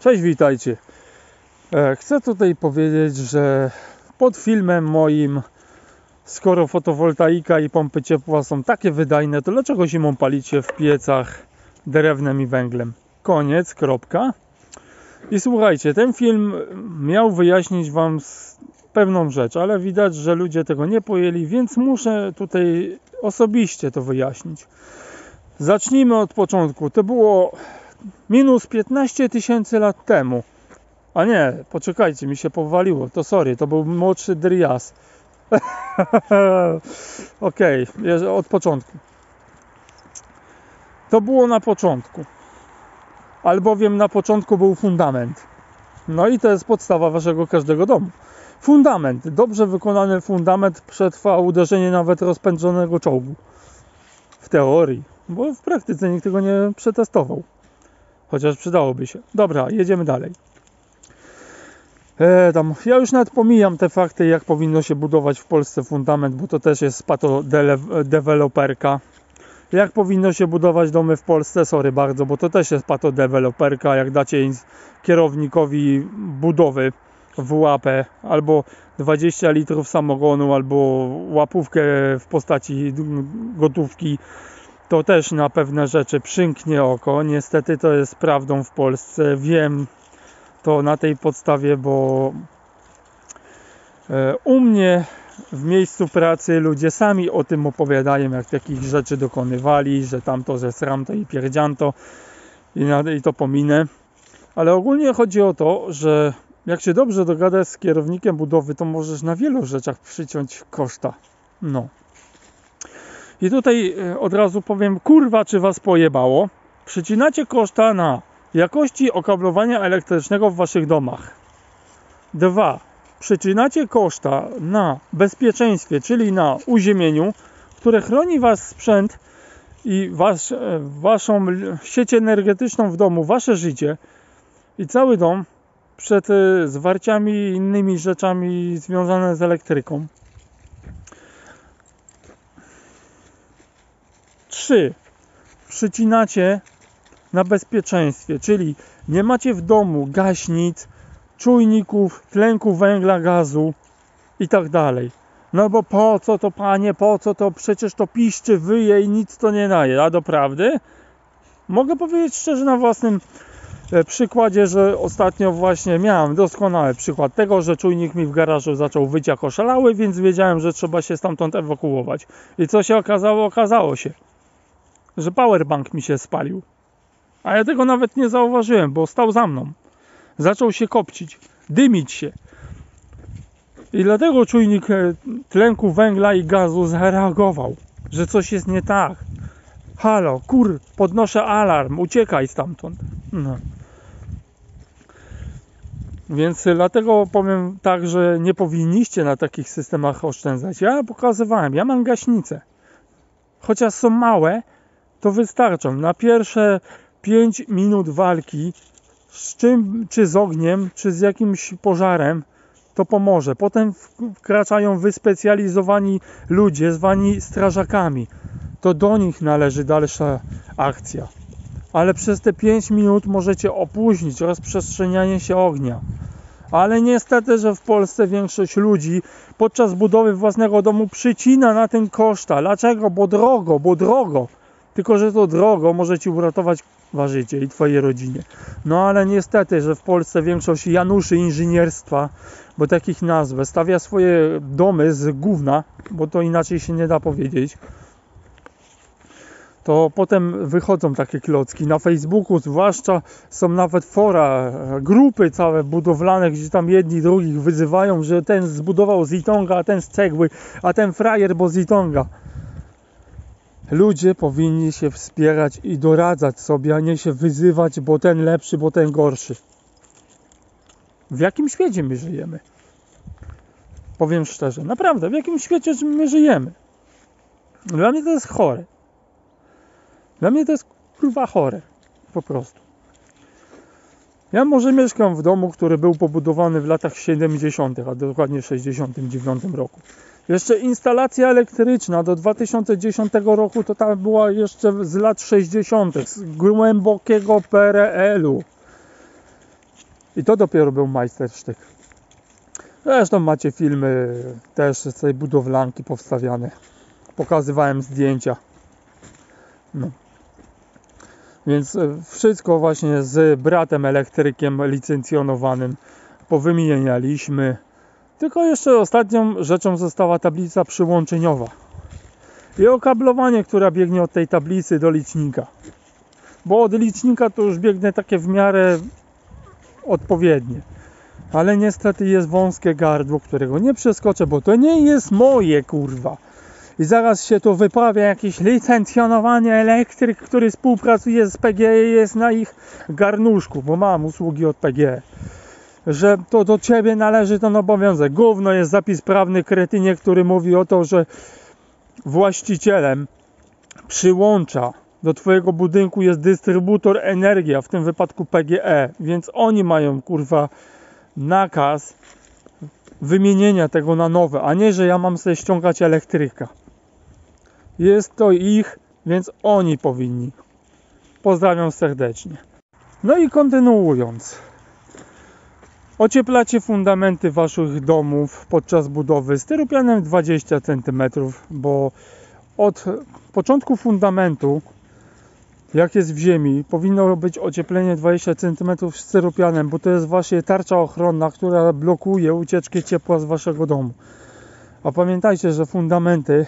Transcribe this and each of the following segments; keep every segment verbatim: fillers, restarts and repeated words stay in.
Cześć, witajcie. Chcę tutaj powiedzieć, że pod filmem moim, skoro fotowoltaika i pompy ciepła są takie wydajne, to dlaczego zimą palicie w piecach drewnem i węglem? Koniec, kropka. I słuchajcie, ten film miał wyjaśnić wam pewną rzecz, ale widać, że ludzie tego nie pojęli, więc muszę tutaj osobiście to wyjaśnić. Zacznijmy od początku. To było minus piętnaście tysięcy lat temu. A nie, poczekajcie, mi się powaliło. To sorry, to był młodszy Dryas. Okej, okay, od początku. To było na początku. Albowiem na początku był fundament. No i to jest podstawa waszego każdego domu. Fundament. Dobrze wykonany fundament przetrwa uderzenie nawet rozpędzonego czołgu. W teorii. Bo w praktyce nikt tego nie przetestował. Chociaż przydałoby się. Dobra, jedziemy dalej. E, tam, ja już nawet pomijam te fakty, jak powinno się budować w Polsce fundament, bo to też jest patodeweloperka. Jak powinno się budować domy w Polsce? Sorry bardzo, bo to też jest patodeweloperka. Jak dacie kierownikowi budowy w łapę, albo dwadzieścia litrów samogonu, albo łapówkę w postaci gotówki, to też na pewne rzeczy przymknie oko. Niestety to jest prawdą w Polsce. Wiem to na tej podstawie, bo u mnie w miejscu pracy ludzie sami o tym opowiadają, jak takich rzeczy dokonywali, że tamto, że sramto i pierdzianto i, na, i to pominę. Ale ogólnie chodzi o to, że jak się dobrze dogadasz z kierownikiem budowy, to możesz na wielu rzeczach przyciąć koszta. No. I tutaj od razu powiem, kurwa, czy was pojebało? Przycinacie koszta na jakości okablowania elektrycznego w waszych domach. Dwa. Przycinacie koszta na bezpieczeństwie, czyli na uziemieniu, które chroni was sprzęt i was, waszą sieć energetyczną w domu, wasze życie i cały dom przed zwarciami i innymi rzeczami związane z elektryką. Trzy. Przycinacie na bezpieczeństwie, czyli nie macie w domu gaśnic, czujników, tlenku węgla, gazu i tak dalej. No bo po co to, panie, po co to? Przecież to piszczy, wyje i nic to nie daje. A doprawdy? Mogę powiedzieć szczerze na własnym przykładzie, że ostatnio właśnie miałem doskonały przykład tego, że czujnik mi w garażu zaczął wyć jak oszalały, więc wiedziałem, że trzeba się stamtąd ewakuować. I co się okazało? Okazało się, że powerbank mi się spalił. A ja tego nawet nie zauważyłem, bo stał za mną. Zaczął się kopcić, dymić się. I dlatego czujnik tlenku węgla i gazu zareagował, że coś jest nie tak. Halo, kur, podnoszę alarm, uciekaj stamtąd. No. Więc dlatego powiem tak, że nie powinniście na takich systemach oszczędzać. Ja pokazywałem, ja mam gaśnicę. Chociaż są małe, to wystarczą. Na pierwsze pięć minut walki z czym, czy z ogniem, czy z jakimś pożarem, to pomoże. Potem wkraczają wyspecjalizowani ludzie, zwani strażakami. To do nich należy dalsza akcja. Ale przez te pięć minut możecie opóźnić rozprzestrzenianie się ognia. Ale niestety, że w Polsce większość ludzi podczas budowy własnego domu przycina na tym koszta. Dlaczego? Bo drogo, bo drogo. Tylko że to drogo może ci uratować wasze życie i twojej rodzinie. No ale niestety, że w Polsce większość Januszy inżynierstwa, bo takich nazwę, stawia swoje domy z gówna, bo to inaczej się nie da powiedzieć, to potem wychodzą takie klocki. Na Facebooku zwłaszcza są nawet fora, grupy całe budowlane, gdzie tam jedni drugich wyzywają, że ten zbudował z Itonga, a ten z cegły, a ten frajer, bo z Itonga. Ludzie powinni się wspierać i doradzać sobie, a nie się wyzywać, bo ten lepszy, bo ten gorszy. W jakim świecie my żyjemy? Powiem szczerze, naprawdę, w jakim świecie my żyjemy? Dla mnie to jest chore. Dla mnie to jest kurwa chore. Po prostu. Ja może mieszkam w domu, który był pobudowany w latach siedemdziesiątych, a dokładnie w sześćdziesiątym dziewiątym roku. Jeszcze instalacja elektryczna do dwa tysiące dziesiątego roku to tam była jeszcze z lat sześćdziesiątych, z głębokiego P R L u. I to dopiero był majstersztyk. Zresztą macie filmy też z tej budowlanki powstawiane. Pokazywałem zdjęcia. No. Więc wszystko właśnie z bratem elektrykiem licencjonowanym powymienialiśmy. Tylko jeszcze ostatnią rzeczą została tablica przyłączeniowa i okablowanie, która biegnie od tej tablicy do licznika. Bo od licznika to już biegnie takie w miarę odpowiednie. Ale niestety jest wąskie gardło, którego nie przeskoczę, bo to nie jest moje, kurwa. I zaraz się tu wyprawia jakieś licencjonowanie elektryk, który współpracuje z P G E, jest na ich garnuszku, bo mam usługi od P G E. Że to do ciebie należy ten obowiązek. Gówno jest zapis prawny, kretynie, który mówi o to, że właścicielem przyłącza do twojego budynku jest dystrybutor energii, a w tym wypadku P G E, więc oni mają, kurwa, nakaz wymienienia tego na nowe, a nie, że ja mam sobie ściągać elektryka. Jest to ich, więc oni powinni. Pozdrawiam serdecznie. No i kontynuując. Ocieplacie fundamenty waszych domów podczas budowy styropianem dwadzieścia centymetrów, bo od początku fundamentu, jak jest w ziemi, powinno być ocieplenie dwadzieścia centymetrów styropianem, bo to jest właśnie tarcza ochronna, która blokuje ucieczkę ciepła z waszego domu. A pamiętajcie, że fundamenty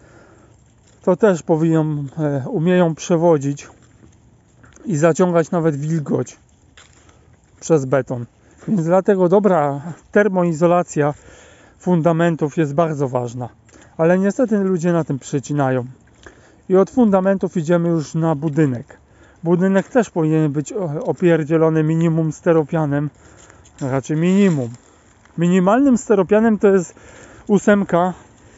to też powinno, e, umieją przewodzić i zaciągać nawet wilgoć przez beton. Więc dlatego dobra termoizolacja fundamentów jest bardzo ważna. Ale niestety ludzie na tym przecinają. I od fundamentów idziemy już na budynek. Budynek też powinien być opierdzielony minimum steropianem. Raczej minimum. Minimalnym steropianem to jest ósemka,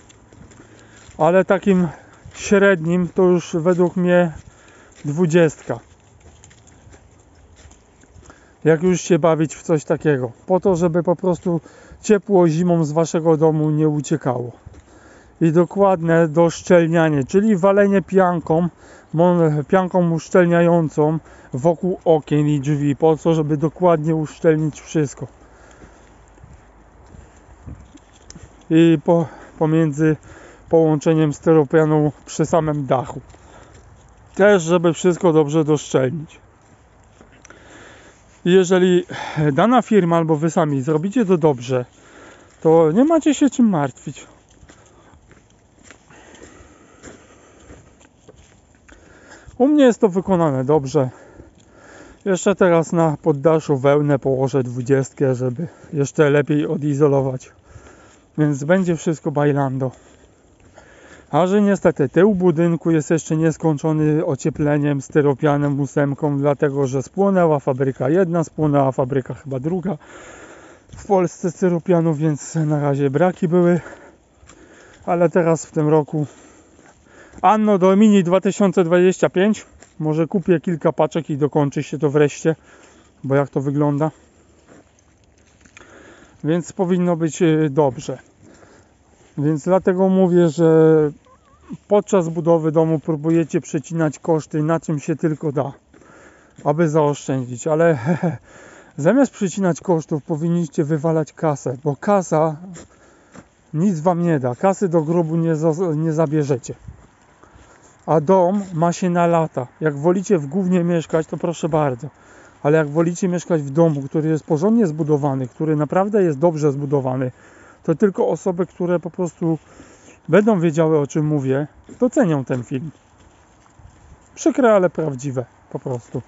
ale takim średnim to już według mnie dwudziestka. Jak już się bawić w coś takiego. Po to, żeby po prostu ciepło zimą z waszego domu nie uciekało. I dokładne doszczelnianie, czyli walenie pianką, pianką uszczelniającą wokół okien i drzwi, po co, żeby dokładnie uszczelnić wszystko. I po, pomiędzy połączeniem styropianu przy samym dachu. Też, żeby wszystko dobrze doszczelnić. Jeżeli dana firma albo wy sami zrobicie to dobrze, to nie macie się czym martwić. U mnie jest to wykonane dobrze. Jeszcze teraz na poddaszu wełnę położę dwudziestkę, żeby jeszcze lepiej odizolować. Więc będzie wszystko bailando. A że niestety tył budynku jest jeszcze nieskończony ociepleniem styropianem ósemką, dlatego że spłonęła fabryka jedna, spłonęła fabryka chyba druga w Polsce styropianu, więc na razie braki były. Ale teraz w tym roku Anno Domini dwa tysiące dwadzieścia pięć, może kupię kilka paczek i dokończy się to wreszcie, bo jak to wygląda. Więc powinno być dobrze. Więc dlatego mówię, że podczas budowy domu próbujecie przecinać koszty na czym się tylko da, aby zaoszczędzić, ale hehe, zamiast przecinać kosztów powinniście wywalać kasę, bo kasa nic wam nie da, kasy do grobu nie, za, nie zabierzecie. A dom ma się na lata. Jak wolicie w gównie mieszkać, to proszę bardzo. Ale jak wolicie mieszkać w domu, który jest porządnie zbudowany, który naprawdę jest dobrze zbudowany, to tylko osoby, które po prostu będą wiedziały, o czym mówię, docenią ten film. Przykre, ale prawdziwe. Po prostu.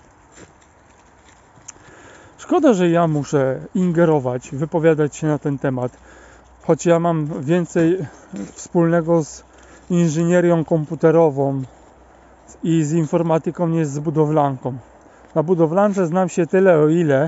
Szkoda, że ja muszę ingerować, wypowiadać się na ten temat. Choć ja mam więcej wspólnego z inżynierią komputerową i z informatyką niż z budowlanką. Na budowlance znam się tyle, o ile,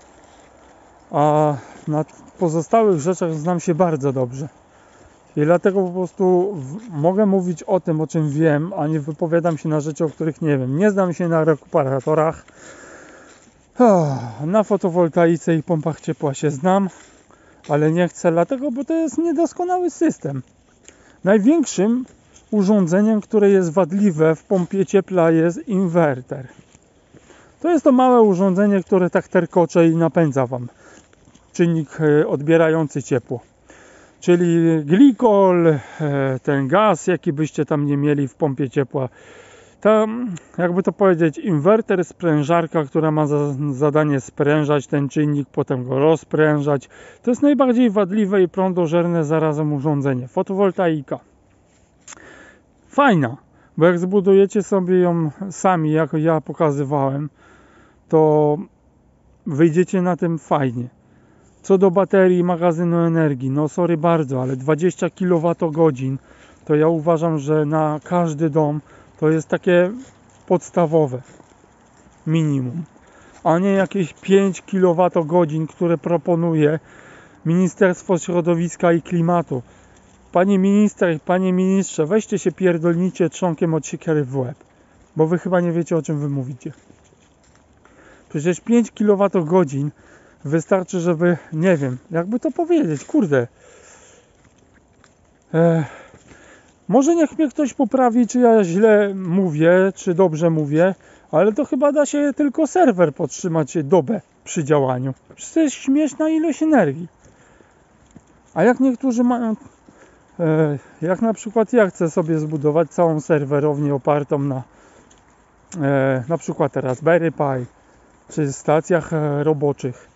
a na pozostałych rzeczach znam się bardzo dobrze. I dlatego po prostu w, mogę mówić o tym, o czym wiem, a nie wypowiadam się na rzeczy, o których nie wiem. Nie znam się na rekuperatorach. Oh, na fotowoltaice i pompach ciepła się znam, ale nie chcę, dlatego, bo to jest niedoskonały system. Największym urządzeniem, które jest wadliwe w pompie ciepła, jest inwerter. To jest to małe urządzenie, które tak terkocze i napędza Wam czynnik odbierający ciepło. Czyli glikol, ten gaz, jaki byście tam nie mieli w pompie ciepła. Tam, jakby to powiedzieć, inwerter, sprężarka, która ma za zadanie sprężać ten czynnik, potem go rozprężać. To jest najbardziej wadliwe i prądożerne zarazem urządzenie. Fotowoltaika. Fajna, bo jak zbudujecie sobie ją sami, jak ja pokazywałem, to wyjdziecie na tym fajnie. Co do baterii, magazynu energii, no sorry bardzo, ale dwadzieścia kilowatogodzin to ja uważam, że na każdy dom to jest takie podstawowe minimum, a nie jakieś pięć kilowatogodzin, które proponuje Ministerstwo Środowiska i Klimatu. Panie minister, panie ministrze, weźcie się pierdolnicie trzonkiem od siekiery w łeb, bo wy chyba nie wiecie, o czym wy mówicie. Przecież pięć kilowatogodzin wystarczy, żeby, nie wiem, jakby to powiedzieć, kurde. Ech, może niech mnie ktoś poprawi, czy ja źle mówię, czy dobrze mówię, ale to chyba da się tylko serwer podtrzymać dobę przy działaniu. Przecież to jest śmieszna ilość energii. A jak niektórzy mają, e, jak na przykład ja chcę sobie zbudować całą serwerownię opartą na e, na przykład Raspberry Pi, czy stacjach e, roboczych.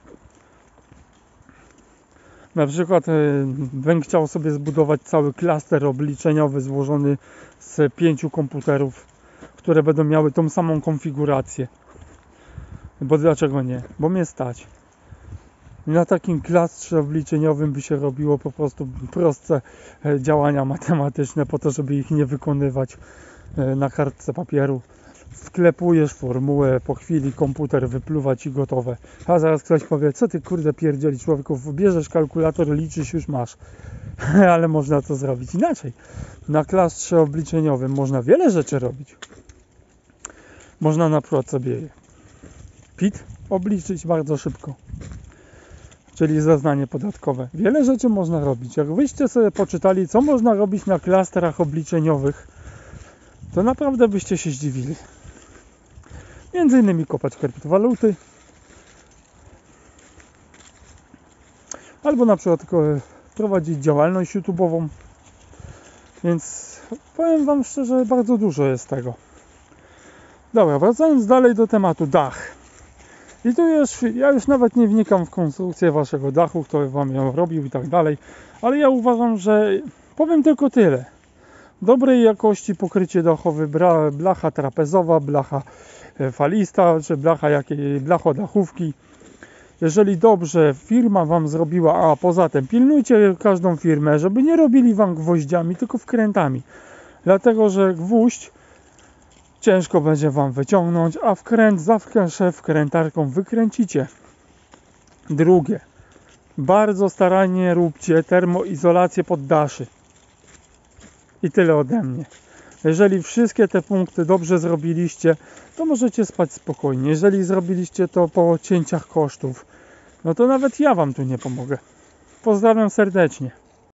Na przykład e, bym chciał sobie zbudować cały klaster obliczeniowy złożony z pięciu komputerów, które będą miały tą samą konfigurację. Bo dlaczego nie? Bo mnie stać. I na takim klastrze obliczeniowym by się robiło po prostu proste e, działania matematyczne po to, żeby ich nie wykonywać e, na kartce papieru. Wklepujesz formułę, po chwili komputer wypluwa ci gotowe. A zaraz ktoś powie, co ty kurde pierdzieli człowieku, bierzesz kalkulator, liczysz, już masz. Ale można to zrobić inaczej. Na klastrze obliczeniowym można wiele rzeczy robić. Można na przykład sobie P I T obliczyć bardzo szybko. Czyli zeznanie podatkowe. Wiele rzeczy można robić. Jak wyście sobie poczytali, co można robić na klastrach obliczeniowych, to naprawdę byście się zdziwili. Między innymi kopać kryptowaluty, albo na przykład prowadzić działalność YouTube'ową. Więc powiem Wam szczerze, bardzo dużo jest tego. Dobra, wracając dalej do tematu dach. I tu już, ja już nawet nie wnikam w konstrukcję Waszego dachu, kto Wam ją robił i tak dalej, ale ja uważam, że powiem tylko tyle. Dobrej jakości pokrycie dachowe, blacha trapezowa, blacha falista, czy blacha jakiej, blachodachówki. Jeżeli dobrze firma Wam zrobiła, a poza tym pilnujcie każdą firmę, żeby nie robili Wam gwoździami, tylko wkrętami. Dlatego, że gwóźdź ciężko będzie Wam wyciągnąć, a wkręt zawsze wkrętarką wykręcicie. Drugie. Bardzo starannie róbcie termoizolację poddaszy. I tyle ode mnie. Jeżeli wszystkie te punkty dobrze zrobiliście, to możecie spać spokojnie. Jeżeli zrobiliście to po cięciach kosztów, no to nawet ja Wam tu nie pomogę. Pozdrawiam serdecznie.